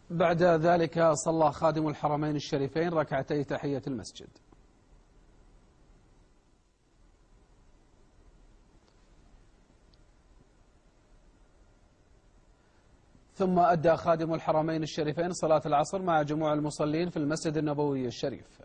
بعد ذلك صلى خادم الحرمين الشريفين ركعتي تحية المسجد. ثم أدى خادم الحرمين الشريفين صلاة العصر مع جموع المصلين في المسجد النبوي الشريف.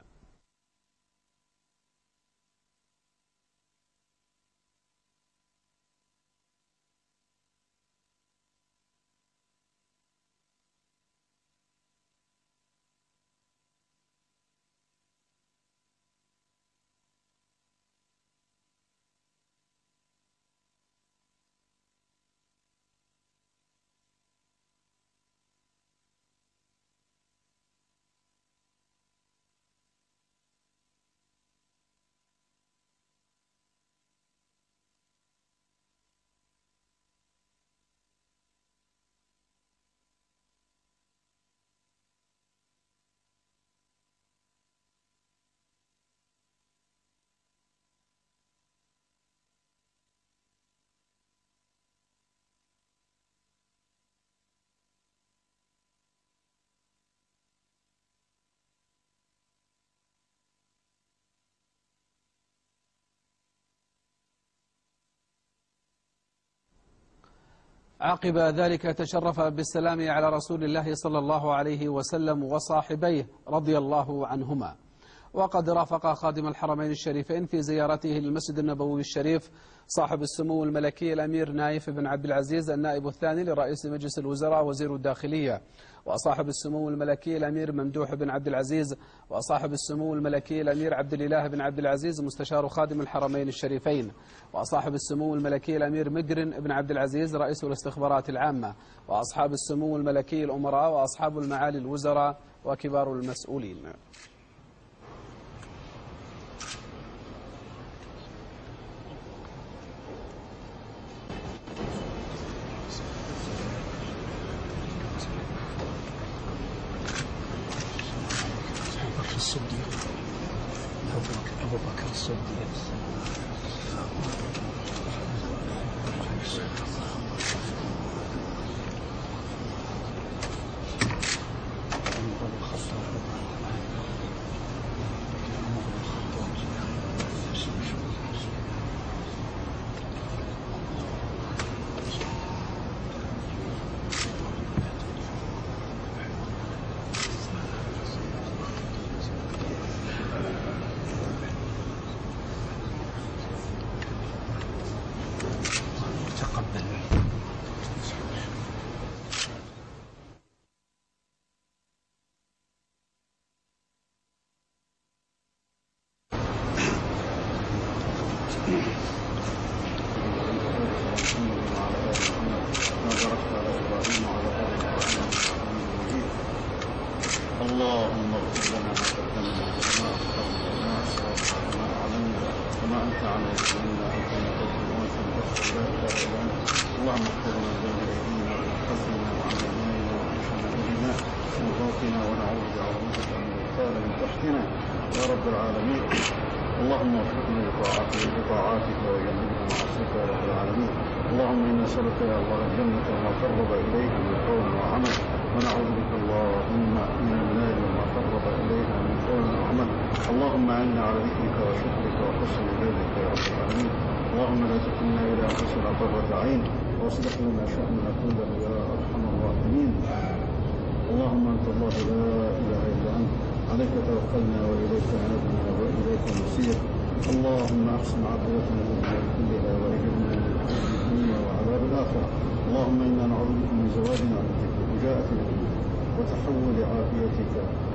عقب ذلك تشرف بالسلام على رسول الله صلى الله عليه وسلم وصاحبيه رضي الله عنهما. وقد رافق خادم الحرمين الشريفين في زيارته للمسجد النبوي الشريف صاحب السمو الملكي الأمير نايف بن عبد العزيز النائب الثاني لرئيس مجلس الوزراء وزير الداخلية، وصاحب السمو الملكي الأمير ممدوح بن عبد العزيز، وصاحب السمو الملكي الأمير عبد الإله بن عبد العزيز مستشار خادم الحرمين الشريفين، وصاحب السمو الملكي الأمير مقرن بن عبد العزيز رئيس الاستخبارات العامة، وأصحاب السمو الملكي الأمراء وأصحاب المعالي الوزراء وكبار المسؤولين. الصديق أبو بكر الصديق. اللهم اغفر لنا ما قدمنا وما أخرنا وما أسررنا وما أعلنا وما أنت عليك منا أنت المقدم وأنت المؤخر لا إله إلا أنت. اللهم اغفر لنا بين أيدينا ومن خلفنا وعن يميننا وعن شمائلنا ومن فوقنا ونعوذ بعظمتك أن نغتال من تحتنا يا رب العالمين. اللهم وفقنا لطاعاتك وجنبنا معصيتك يا رب العالمين. اللهم إنا نسألك يا الله الجنة وما قرب إليها من قول وعمل، ونعوذ بك اللهم من النار وما قرب إليها من قول وعمل. اللهم أعنا على ذكرك وشكرك وحسن عبادتك يا رب العالمين. اللهم لا تكلنا إلى أنفسنا طرفة عين واصلح لنا شأننا كله يا أرحم الراحمين. اللهم أنت الله لا إله إلا أنت، عليك توكلنا وإليك عنبنا وإليك المصير. اللهم أحسن عاقبتنا من الأمور كلها وأجرنا من خزي الدنيا وعذاب الآخرة. اللهم إنا نعوذ بك من زوال نعمتك وفجاءة نعمتك وتحول عافيتك.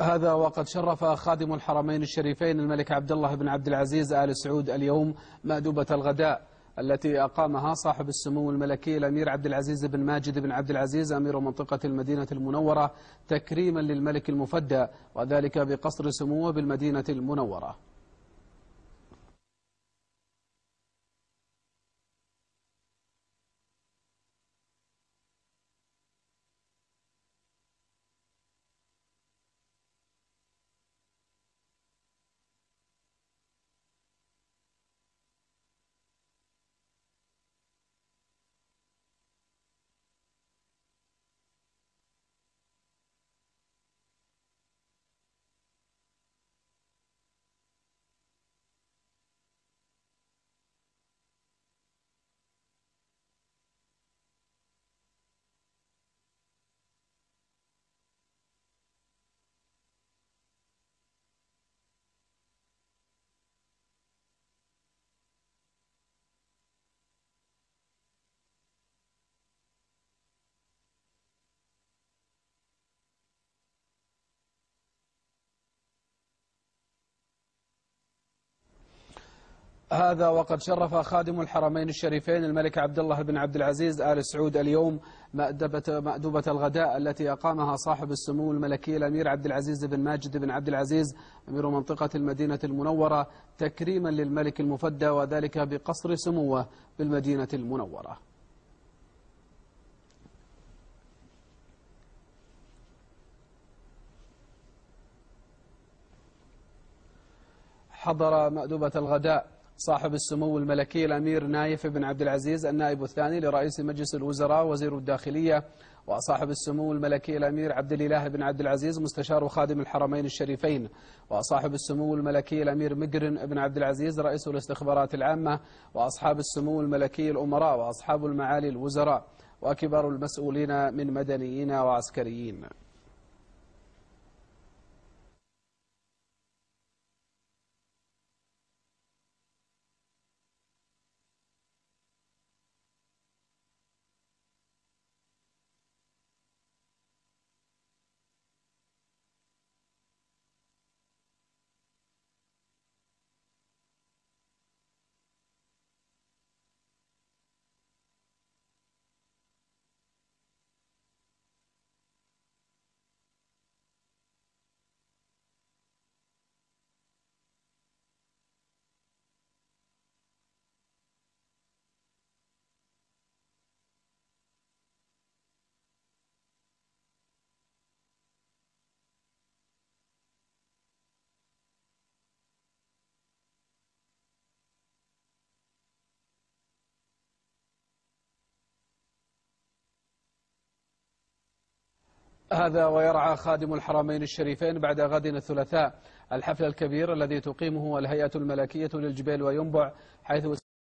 هذا وقد شرف خادم الحرمين الشريفين الملك عبد الله بن عبد العزيز آل سعود اليوم مأدبة الغداء التي أقامها صاحب السمو الملكي الأمير عبد العزيز بن ماجد بن عبد العزيز أمير منطقة المدينة المنورة تكريما للملك المفدى، وذلك بقصر سموه بالمدينة المنورة. هذا وقد شرف خادم الحرمين الشريفين الملك عبد الله بن عبد العزيز آل سعود اليوم مأدبة الغداء التي أقامها صاحب السمو الملكي الأمير عبد العزيز بن ماجد بن عبد العزيز أمير منطقة المدينة المنورة تكريما للملك المفدى، وذلك بقصر سموه بالمدينة المنورة. حضر مأدبة الغداء صاحب السمو الملكي الأمير نايف بن عبد العزيز النائب الثاني لرئيس مجلس الوزراء وزير الداخلية، وصاحب السمو الملكي الأمير عبد الإله بن عبد العزيز مستشار خادم الحرمين الشريفين، وصاحب السمو الملكي الأمير مقرن بن عبد العزيز رئيس الاستخبارات العامة، وأصحاب السمو الملكي الأمراء وأصحاب المعالي الوزراء وكبار المسؤولين من مدنيين وعسكريين. هذا ويرعى خادم الحرمين الشريفين بعد غد الثلاثاء الحفل الكبير الذي تقيمه الهيئة الملكية للجبال وينبع، حيث